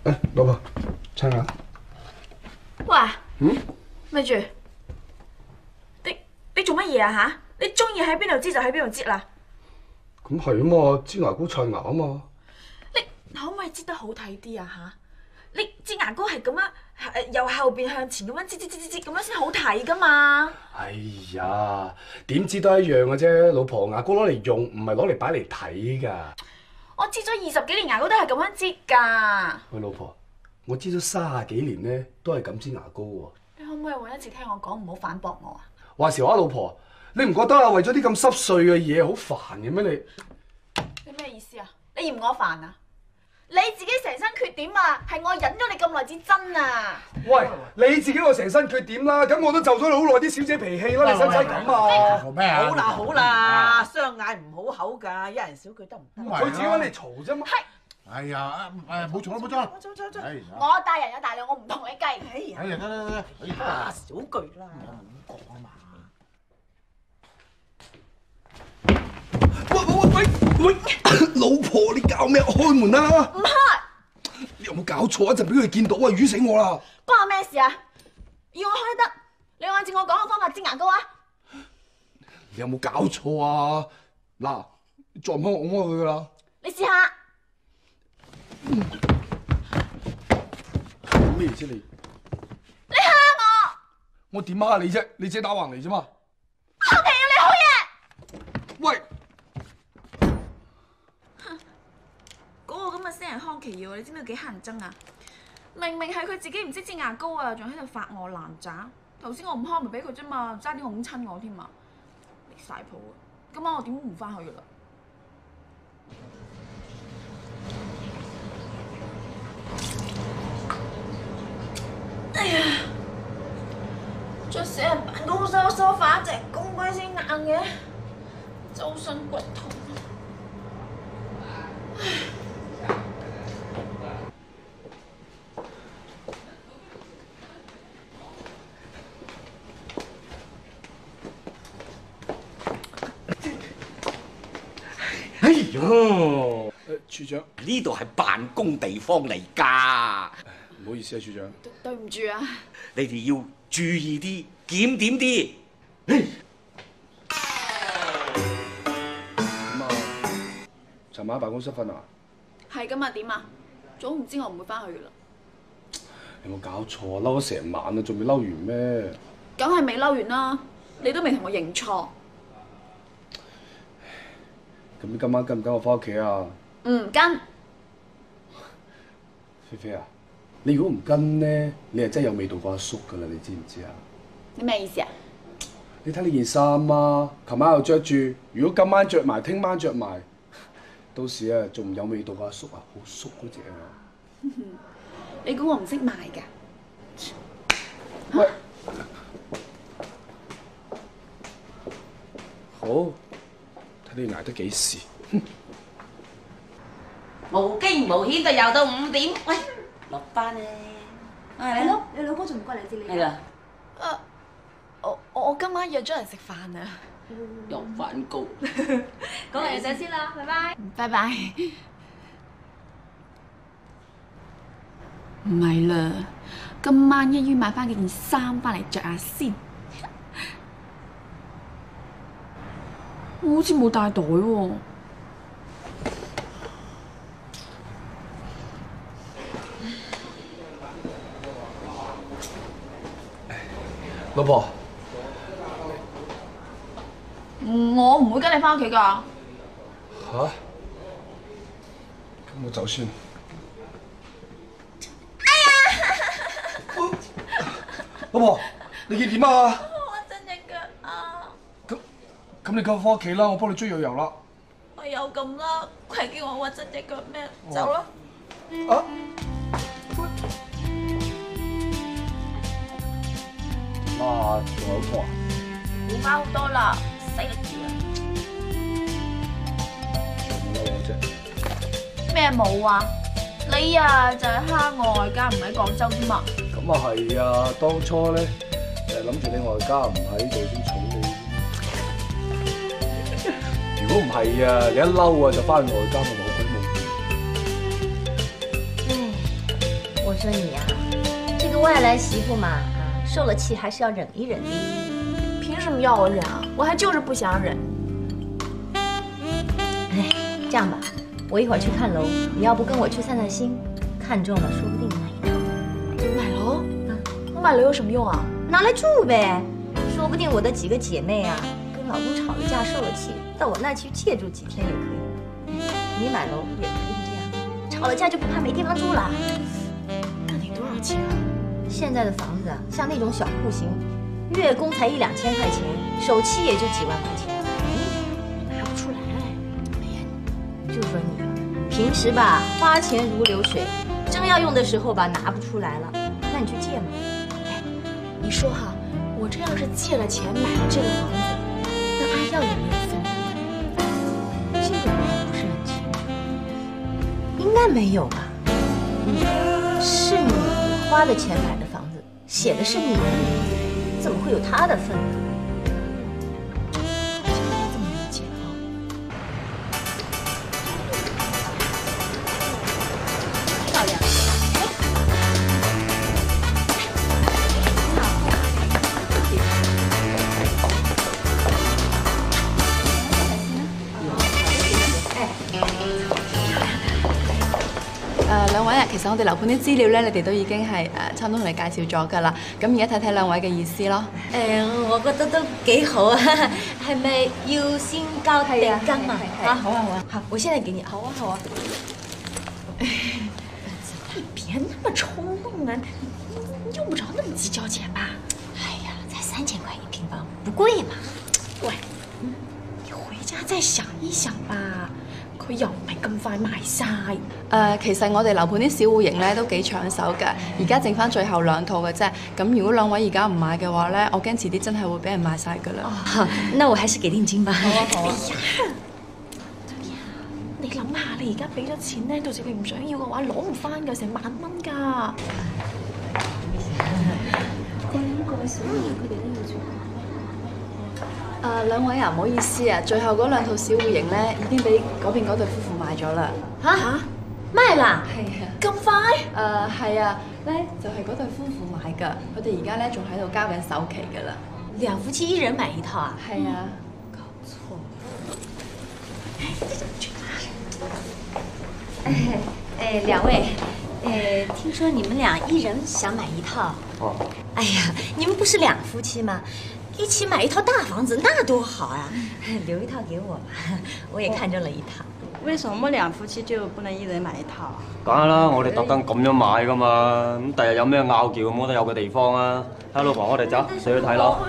誒，老婆，刷牙。 喂， 嗯？ 咪住，你做乜嘢啊吓？你中意喺邊度擠就喺邊度擠啦。 咁係啊嘛，擠牙膏刷牙啊嘛。 你可唔可以擠得好睇啲啊吓？你擠牙膏係咁樣，由後邊向前咁樣擠咁樣先好睇噶嘛。 哎呀，點知都一樣嘅啫，老婆，牙膏攞嚟用，唔係攞嚟擺嚟睇㗎。 我擠咗20幾年牙膏都係咁樣擠㗎。 喂，老婆，我擠咗30幾年咧，都係咁擠牙膏喎。 你可唔可以揾一次聽我講，唔好反駁我啊？ 話時話，老婆，你唔覺得啊？為咗啲咁濕碎嘅嘢，好煩嘅咩你？ 你咩意思啊？你嫌我煩啊？你自己成身缺點啊，係我忍咗你咁耐至真啊！ 喂，你自己個成身缺點啦，咁我都就咗你好耐啲小姐脾氣啦，你使唔使咁啊？ 做咩啊？ 好啦好啦，相嗌唔好口㗎，一人少句得唔得？ 佢自己揾你嘈啫嘛。 哎呀，冇嘈啦，冇嘈啦。 走。 我大人有大量，我唔同你計。 哎呀， 哎呀，得，哎呀， 少句啦。 我唔講啊嘛。 喂，老婆你搞咩？開門啦！ 唔開， 你有冇搞錯？一陣俾佢見到啊，瘀死我啦！ 關我咩事啊？要我開得，你按照我講嘅方法擠牙膏啊！ 你有冇搞錯啊？嗱，再唔開我開佢噶啦！ 你試下。 咩啫你？ 你蝦我！ 我點蝦你啫？你自己打橫嚟啫嘛！ 後期要你好嘢！ 喂！ 嗰個咁嘅死人康琪耀，你知唔知幾乞人憎啊？明明係佢自己唔識擠牙膏啊，仲喺度發我爛渣。頭先我唔開咪俾佢啫嘛，差啲㧬親我添啊！離晒譜啊！今晚我點都唔翻去噶啦。哎呀！着死人辦公室個梳化隻咁鬼死硬嘅，周身骨痛。 哎呀，處長， 呢度係辦公地方嚟㗎， 唔好意思啊，處長。 對唔住啊！ 你哋要注意啲，檢點啲。 咁啊，尋晚喺辦公室瞓啊？ 係咁啊？點啊？早唔知我唔會翻去噶啦。 有冇搞錯啊？嬲咗成晚啊，仲未嬲完咩？ 梗係未嬲完啦，你都未同我認錯。 咁你今晚跟唔跟我翻屋企啊？ 唔跟。 菲菲啊，你如果唔跟咧，你係真係有味道過阿叔噶啦，你知唔知啊？ 你咩意思啊？ 你睇呢件衫啊，琴晚又着住，如果今晚着埋，聽晚着埋，到時啊仲唔有味道過阿叔啊？好叔嗰隻啊！ 你估我唔識賣㗎？ 喂，好，睇你捱得幾時？ 無驚無險就游到5點，喂，落班咧。 係咯，你老公仲唔過嚟接你？ 係啦， 我今晚約咗人食飯啊！ 又反高。 講嚟上先啦，拜拜。 拜拜。唔係啦，今晚一於買翻幾件衫翻嚟着下先。我好似冇帶袋喎。 老婆， 我唔會跟你翻屋企㗎。 嚇？咁我走先。老婆，你見點啊？ 我真隻腳啊！ 咁你跟我翻屋企啦，我幫你追藥油啦。 我有咁啦，佢叫我屈真隻腳咩？走啦！ 啊？媽，仲有拖啊？ 冇翻好多啦，死力住啊！ 仲嬲我啫？ 咩冇啊？你啊就係蝦我外家唔喺廣州啫嘛。 咁啊係啊，當初咧就係諗住你外家唔喺度先寵你。如果唔係啊，你一嬲啊就翻外家，我冇鬼冇说你呀，这个外来媳妇嘛，受了气还是要忍一忍的。 凭什么要我忍啊？我还就是不想忍。 哎，这样吧，我一会儿去看楼，你要不跟我去散散心？看中了，说不定买一套。 买楼？我买楼有什么用啊？ 拿来住呗，说不定我的几个姐妹啊，跟老公吵了架受了气，到我那去借住几天也可以。你买楼也可以这样，吵了架就不怕没地方住了。 那得多少钱啊？ 现在的房子啊，像那种小户型，月供才1、2千块钱，首期也就几万块钱，拿不出来。哎呀，就说你啊，平时吧花钱如流水，真要用的时候吧拿不出来了，那你去借嘛。 你说哈，我这要是借了钱买了这个房子，那阿耀有没有分？ 这个我还不是很清楚，应该没有吧？是你花的钱买的房子，写的是你的名字，怎么会有他的份呢？ 好像应该这么理解哈。漂亮。 兩位啊，其實我哋樓盤啲資料咧，你哋都已經係差唔多同你介紹咗㗎啦。咁而家睇睇兩位嘅意思咯。 我覺得都幾好啊，係咪要先交定金啊？ 好啊好啊。 好，我現在給你。 好啊好啊。 你别那么冲动啊！你用不着那么急交錢吧？ 哎呀，才3000塊一平方，不貴嘛。 喂，你回家再想一想吧。佢又唔係咁快賣晒。 其實我哋樓盤啲小戶型咧都幾搶手㗎，而家剩翻最後2套嘅啫。咁如果兩位而家唔買嘅話咧，我驚遲啲真係會俾人賣晒㗎啦。 哦，那我還是給定金吧。 好啊好啊。 你諗下，你而家俾咗錢咧，到時你唔想要嘅話，攞唔翻㗎，成1萬蚊㗎。 兩位啊，唔好意思啊，最後嗰2套小戶型咧已經俾嗰邊嗰對夫婦買咗啦。 嚇？賣啦？ 係啊。 咁快？ 係啊，咧就係嗰對夫婦買㗎，佢哋而家咧仲喺度交緊首期㗎啦。 兩夫妻1人買1套啊？ 係啊。 搞錯。兩位，聽說你們倆1人想買1套。哦。哎呀，你們不是2夫妻嗎？一起買1套大房子，那多好啊！留1套給我吧，我也看中了1套。 為什麼2夫妻就不能1人買1套啊？ 梗係啦，我哋特登咁樣買噶嘛，咁第日有咩拗撬咁，我都有個地方啊。睇老婆，我哋走，上去睇樓。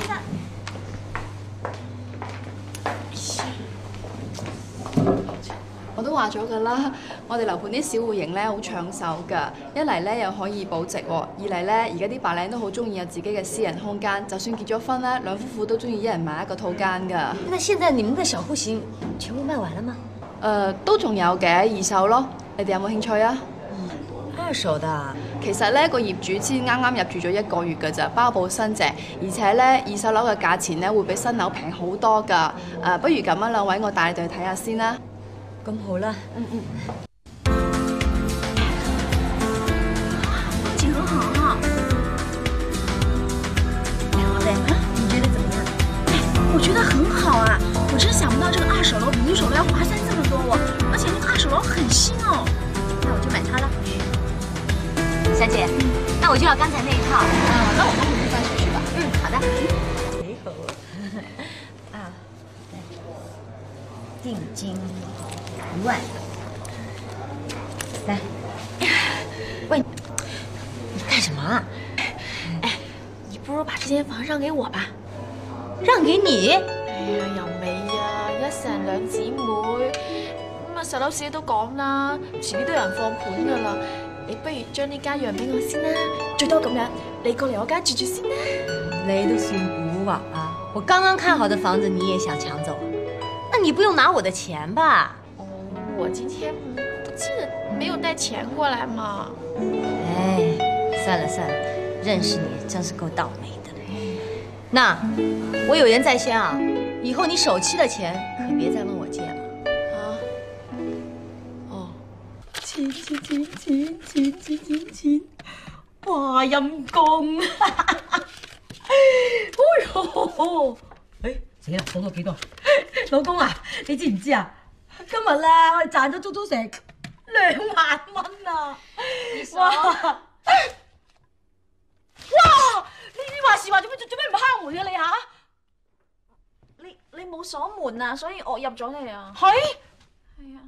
我都話咗㗎啦，我哋樓盤啲小戶型咧好搶手㗎，一嚟咧又可以保值喎，二嚟咧而家啲白領都好中意有自己嘅私人空間，就算結咗婚咧，兩夫婦都中意1人買1個套間㗎。 那現在你們的小戶型全部賣完了嗎？ 都仲有嘅二手咯，你哋有冇興趣啊？ 二手的， 其實咧個業主先啱啱入住咗1個月㗎咋，包保新淨，而且咧二手樓嘅價錢咧會比新樓平好多㗎。不如咁啊，兩位我帶你哋去睇下先啦。 咁好啦。 景很好啊。 好嘞，你覺得怎麼樣？ 我覺得很好啊！我真想不到這個二手樓比一手樓要划算這麼多哦，而且那個二手樓很新哦。 那我就買它了。小姐，那我就要剛才那一套。 那我幫你們辦手續吧。 好的。幾好啊！定金1萬。來，喂，你幹什麼啊？ 哎，你不如把這間房讓給我吧。 讓給你？ 哎呀，又未啊，一成兩姊妹，咁啊實樓市都講啦，遲啲都有人放盤噶啦。你不如將呢間讓俾我先啦，最多咁樣，你過嚟我家住住先啦。 你都算蠱惑啊！我剛剛看好的房子你也想搶走？那你不用拿我的錢吧？ 哦，我今天不記得沒有帶錢過來嘛。 哎，算了算了，認識你真是夠倒霉的。那我有言在先啊，以後你首期的錢可別再問我借了。 啊？哦，借錢，哇陰公！哎呦，死啦，數到幾多？老公啊，你知唔知啊？今日咧，我哋賺咗足成2萬蚊啊！哇！你話時話做咩唔敲門嘅你嚇？ 你冇鎖門啊，所以我入咗嚟啊。 係啊。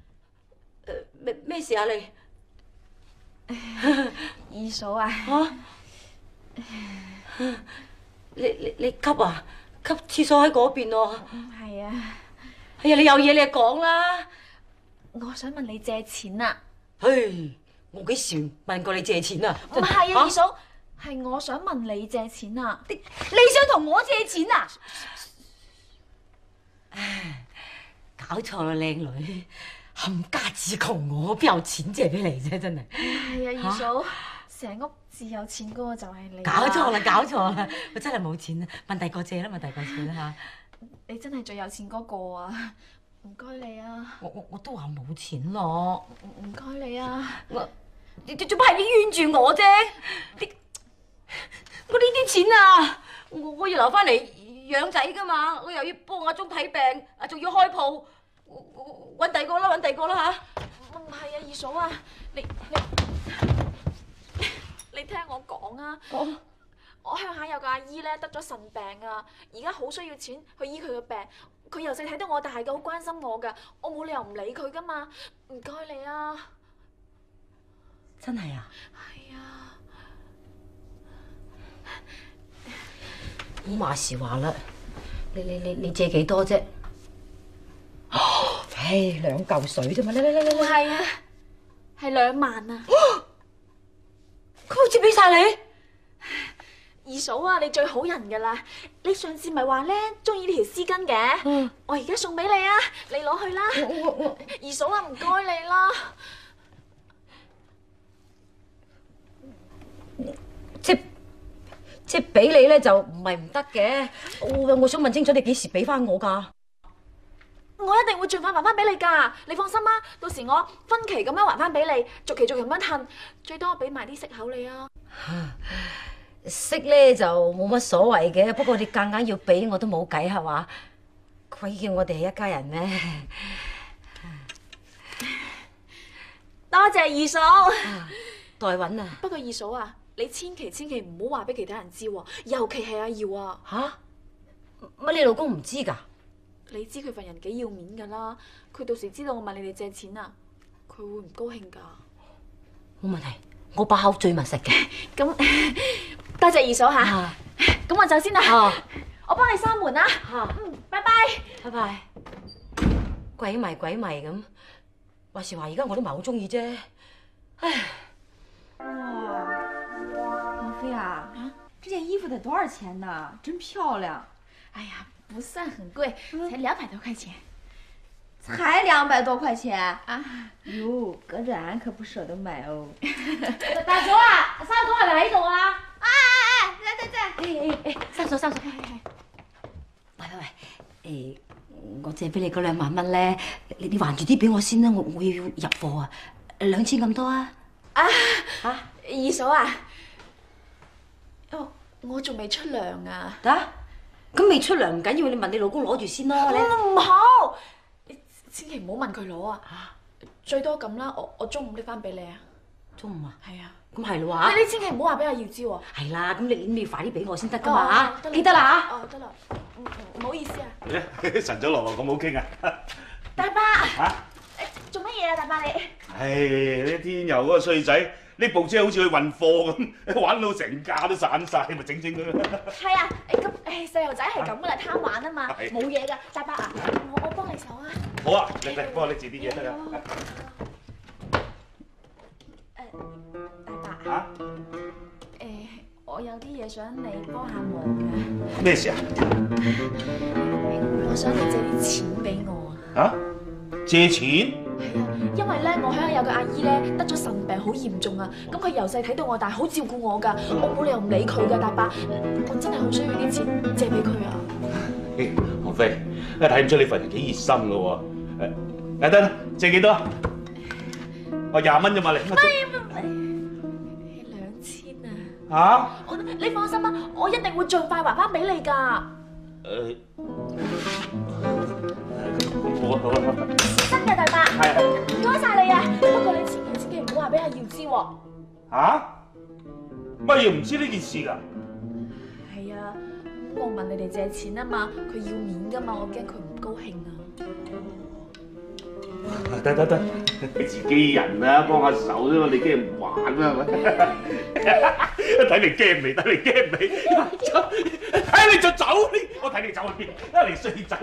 咩事啊你？ 二嫂啊。 你急啊？急廁所喺嗰邊喎。 係啊。 哎呀，你有嘢你就講啦。 我想問你借錢啊。 我幾時問過你借錢啊？ 唔係啊，二嫂，係我想問你借錢啊。 你想同我借錢啊？唉，搞錯啦，靚女，冚家至窮，我邊有錢借俾你啫，真係。 係啊，二嫂，成屋至有錢嗰個就係你。 搞錯啦，我真係冇錢啊！問第二個借啦，問第二個借啦嚇。 你真係最有錢嗰個啊！唔該你啊！ 我都話冇錢咯。 唔該你啊！ 你做乜係你冤住我啫？我呢啲錢啊，我要留翻嚟養仔噶嘛，我又要幫阿鐘睇病，仲要開鋪，揾第二個啦嚇。 唔係啊，二嫂啊，你聽我講啊！我鄉下有個阿姨咧得咗腎病啊，而家好需要錢去醫佢嘅病。佢由細睇到我大嘅，好關心我噶，我冇理由唔理佢噶嘛。唔該你啊！ 真係啊？ 係啊。 咁話時話啦，你借幾多啫？2嚿水啫嘛，嚟！ 唔係啊，係2萬啊！ 佢好似俾晒你。 二嫂啊，你最好人噶啦！你上次咪話咧中意呢條絲巾嘅，我而家送俾你啊，你攞去啦。二嫂啊，唔該你啦。 即係俾你咧就唔係唔得嘅。我想問清楚，你幾時俾翻我㗎？ 我一定會盡快還翻俾你㗎，你放心啦。到時我分期咁樣還翻俾你，逐期咁樣褪，最多我俾埋啲息口你啊。 息咧就冇乜所謂嘅，不過你夾硬要俾我都冇計係嘛？鬼叫我哋係一家人咩？ 多謝二嫂。 代揾啊！ 不過二嫂啊，你千祈唔好話俾其他人知喎，尤其係阿耀啊。 乜你老公唔知㗎？ 你知佢份人幾要面㗎啦，佢到時知道我問你哋借錢啊，佢會唔高興㗎？ 冇問題，我把口最密實嘅。 咁多謝二嫂嚇，咁我走先啦。我幫你閂門啦。拜拜。 拜拜。鬼迷咁，話時話而家我都唔係好中意啫。唉。 王菲啊，这件衣服得多少钱呢？真漂亮。 哎呀，不算很贵，才200多块钱。 才200多块钱啊！哟，搁这俺可不舍得买哦。 大嫂啊，三嫂係咪喺度啊？ 在。 三嫂。喂，我借俾你嗰2萬蚊咧，你還住啲俾我先啦，我要入貨啊，2000咁多啊。 二嫂啊，我仲未出糧啊。 咁未出糧唔緊要，你問你老公攞住先咯。 唔好，你千祈唔好問佢攞啊。最多咁啦，我中午拎翻俾你啊。 中午啊？ 係啊。 咁係咯喎。 你千祈唔好話俾阿耀知喎。 係啦，咁你要快啲俾我先得噶嘛嚇，記得啦嚇。 得啦，唔好意思啊。 晨早流流咁好傾啊！ 大伯。做乜嘢啊，大伯你？ 呢天佑嗰個衰仔，呢部車好似去運貨咁，玩到成架都散晒，咪整佢。 係啊，咁細路仔係咁噶啦，貪玩啊嘛，冇嘢噶。大伯啊，我幫你手啊。 好啊，嚟幫我拎住啲嘢得啦。 大伯。我有啲嘢想你幫下忙嘅。 咩事啊？ 我想你借啲錢俾我啊。 借錢？ 係啊，因為咧我鄉下有個阿姨咧得咗腎病，好嚴重啊。咁佢由細睇到我大，好照顧我㗎，我冇理由唔理佢㗎，大伯。我真係好需要啲錢借俾佢啊。 王菲，睇唔出你份人幾熱心㗎喎。得啦，借幾多？ 哦，20蚊啫嘛，你。 2000啊！ 嚇？ 你放心啦，我一定會盡快還翻俾你㗎。 好啊好啊。 真嘅，大伯。係。唔該晒你啊！不過你千祈唔好話俾阿耀知喎。 嚇？乜嘢唔知呢件事㗎？ 係啊，我問你哋借錢啊嘛，佢要面㗎嘛，我驚佢唔高興啊。 得，你自己人啊，幫下手啫嘛，你驚唔玩啊？係咪？睇你驚未？睇你驚未？睇你就走，我睇你走去邊？你衰仔！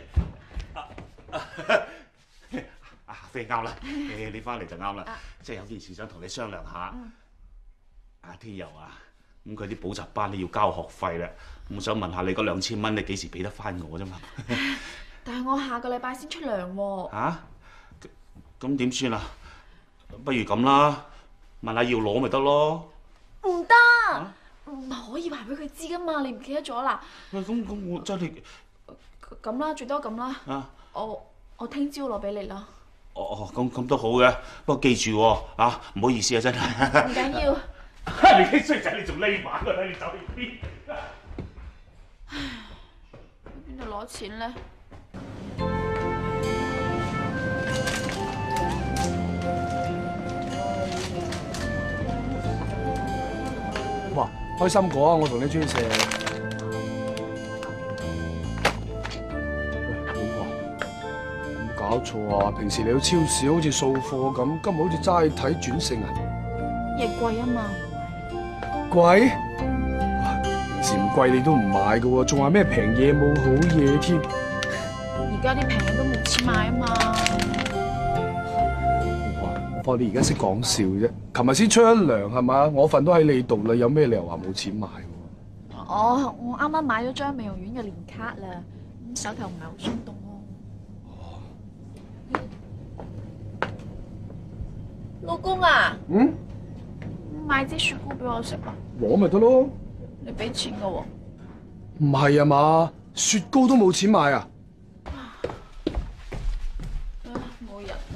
飛啱啦，你翻嚟就啱啦，即係有件事想同你商量下。阿天佑啊，咁佢啲補習班你要交學費啦，咁想問下你嗰2000蚊，你幾時俾得翻我啫嘛？ 但係我下個禮拜先出糧喎。 嚇？咁點算啊？不如咁啦，問下要攞咪得咯。 唔得，唔可以話俾佢知噶嘛，你唔記得咗啦？ 咁我真係咁啦，最多咁啦。 啊！ 我聽朝攞俾你啦。 咁都好嘅，不過記住喎，唔好意思啊，真係。 唔緊要。 你啲衰仔，你仲匿埋㗎？你走去邊？ 邊度攞錢咧？ 哇，開心果啊！我同你專食。喂，老婆，有冇搞錯啊？平時你去超市好似掃貨咁，今日好似齋睇轉性啊？ 嘢貴啊嘛。 貴？哇，平時唔貴你都唔買㗎喎，仲話咩平嘢冇好嘢添？ 而家啲平嘢都冇錢買啊嘛。 哇，你而家識講笑啫？琴日先出咗糧係嘛？我份都喺你度啦，有咩理由話冇錢買喎？ 我啱啱買咗張美容院嘅年卡啦，咁手頭唔係好鬆動咯。老公啊！買支雪糕俾我食啊！ 攞咪得咯。 你俾錢㗎喎。 唔係啊嘛，雪糕都冇錢買啊！ 冇人啊！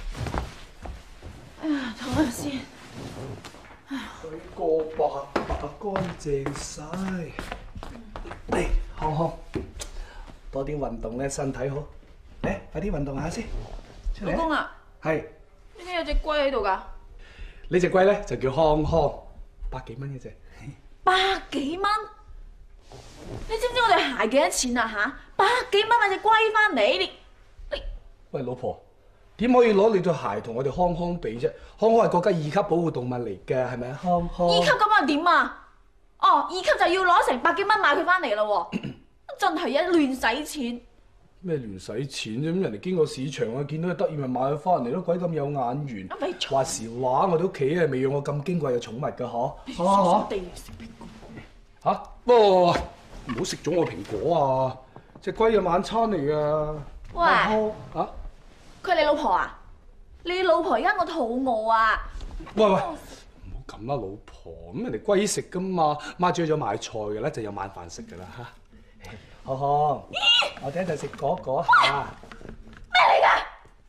哎呀，唞下先。 水過白乾淨晒。嚟，康康，多啲運動咧，身體好。嚟，快啲運動下先。出嚟。 老公啊。 係。 點解有隻龜喺度㗎？ 呢隻龜咧就叫康康，100幾蚊嘅啫。 100幾蚊？你知唔知我哋鞋幾多錢啊嚇？100幾蚊買隻龜翻嚟，你喂，老婆，點可以攞你對鞋同我哋康康比啫？康康係國家2級保護動物嚟嘅，係咪啊？康康。 2級咁又點啊？哦，2級就要攞成100幾蚊買佢翻嚟咯喎！真係一亂使錢。 咩亂使錢啫？咁人哋經過市場啊，見到佢得意咪買佢翻嚟咯，鬼咁有眼緣。話時話，我哋屋企係未養過咁矜貴嘅寵物㗎嗬。嚇！喂，唔好食咗我蘋果啊！隻龜嘅晚餐嚟㗎。 喂， 嚇！ 佢係你老婆啊？你老婆而家我肚餓啊！ 喂，唔好咁啦，老婆，咁人哋龜食㗎嘛，媽煮咗買菜㗎啦，就有晚飯食㗎啦嚇。康康，我哋一齊食嗰下。 咩嚟㗎？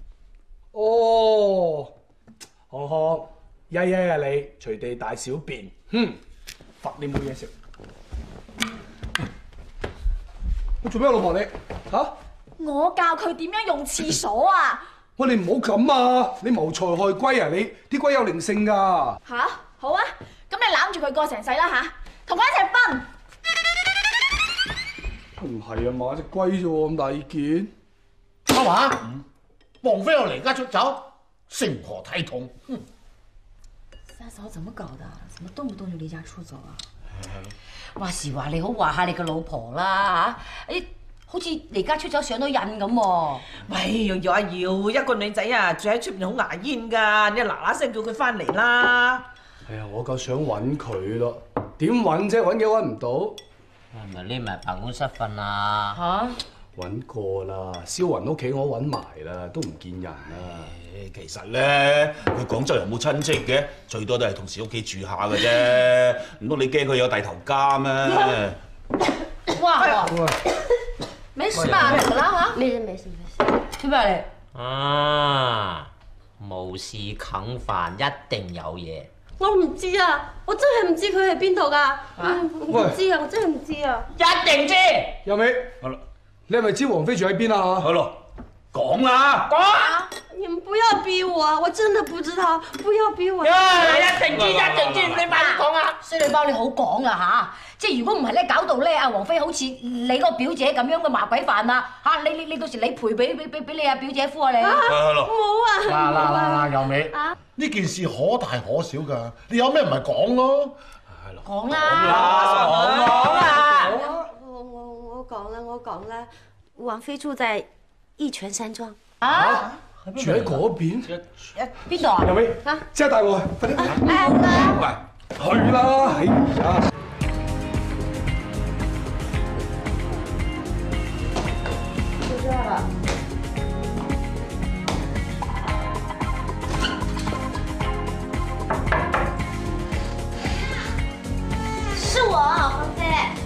哦，康康，曳啊你，隨地大小便，罰你冇嘢食。我做咩啊，老婆你？嚇？ 我教佢點樣用廁所啊！ 喂，你唔好咁啊！你謀財害龜啊！你啲龜有靈性㗎。 嚇，好啊！咁你攬住佢過成世啦嚇，同佢一齊瞓。 唔係啊嘛，隻龜啫喎，咁大意見。 阿華，王菲又離家出走，成何體統？ 三嫂怎麼搞的？怎麼動不動就離家出走啊？話時話你好話下你個老婆啦嚇，誒好似離家出走上咗癮咁喎。 喂，耀阿耀，一個女仔啊，住喺出邊好牙煙㗎，你嗱嗱聲叫佢翻嚟啦。 哎呀，我夠想揾佢咯，點揾啫？揾嘅揾唔到。 係咪匿埋辦公室瞓啊？ 嚇！揾過啦，蕭雲屋企我揾埋啦，都唔見人啦。 其實咧，佢廣州又冇親戚嘅，最多都係同事屋企住下嘅啫。唔通你驚佢有大頭家咩？ 哇！沒事吧？怎麼啦嚇？ 沒事沒事沒事，去邊嚟？ 啊！ 無事啃飯一定有嘢。 我唔知啊，我真係唔知佢喺邊度㗎。唔知啊，我真係唔知啊。 一定知。 有尾，你係咪知王妃住喺邊啊？ 係咯，講啊！ 講啊！ 你們不要逼我啊！我真的不知道，不要逼我。 一定知，一定知，你快啲講啊！ 衰女包你好講啊嚇！即係如果唔係咧，搞到咧阿王妃好似你個表姐咁樣嘅麻鬼飯啊嚇！你到時你賠俾你阿表姐夫啊你。 係咯。 冇啊！ 嗱，由美，呢件事可大可小㗎，你有咩唔係講咯？ 係咯。 講啦！ 講啊！ 我講啦，王妃住在義泉山莊。 啊？ 住喺嗰邊？ 邊度啊？ 有尾，即刻帶我去，快啲！去啦！哎呀！ 就這了。 是我，王妃。